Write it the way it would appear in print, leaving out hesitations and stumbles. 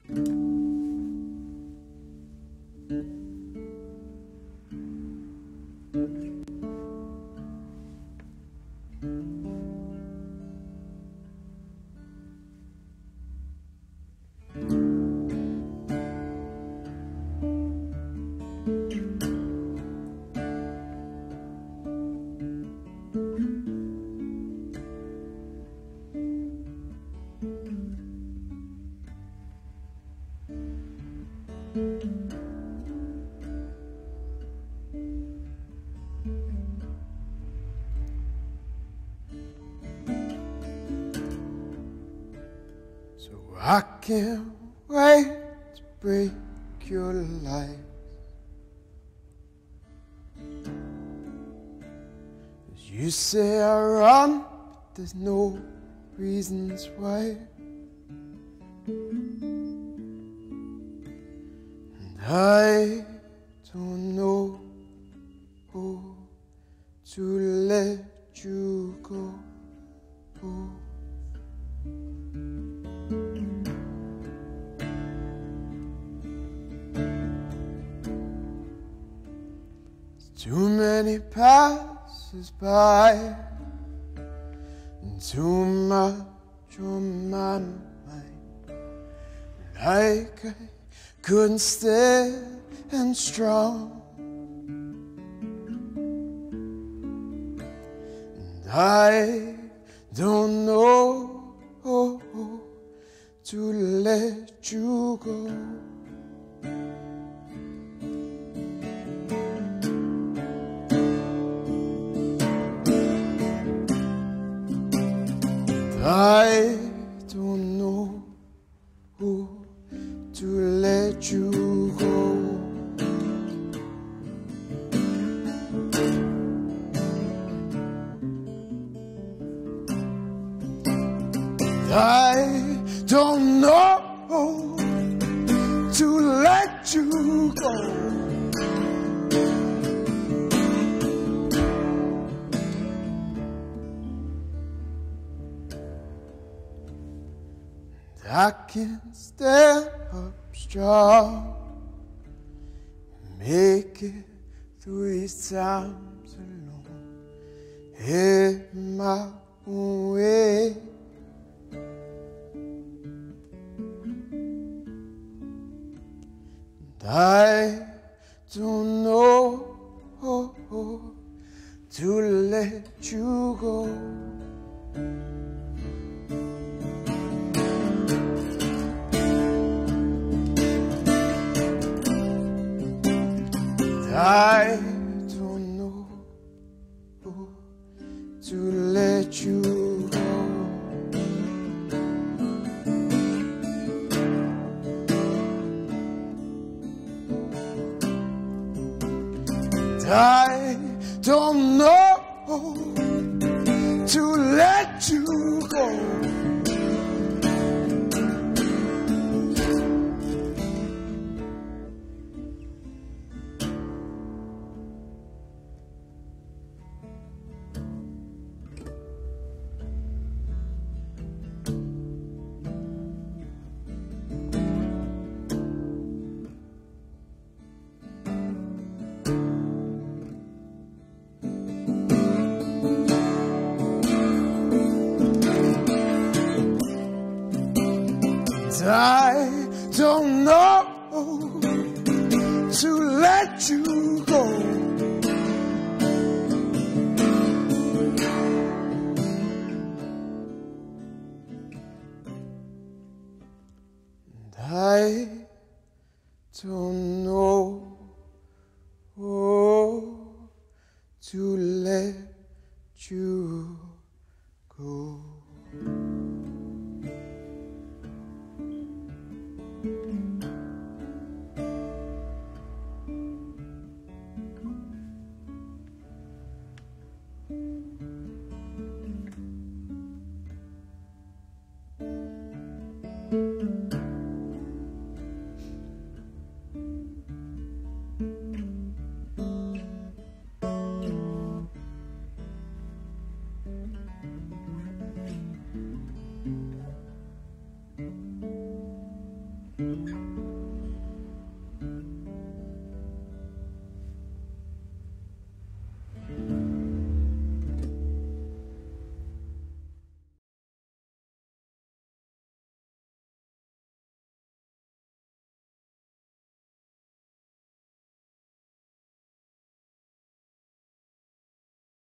I can't wait to break your lies. As you say I run, but there's no reasons why. And I don't know who to let you go. Too many passes by, and too much on my mind. Like I couldn't stand strong, and I don't know to let you go. I don't know who to let you go. I don't know to let you go. I can't stand up strong, make it through these times alone, in my own way. And I don't know to let you go. I don't know to let you go. I don't know to let you go. I don't know to let you go. And I don't know to let you go.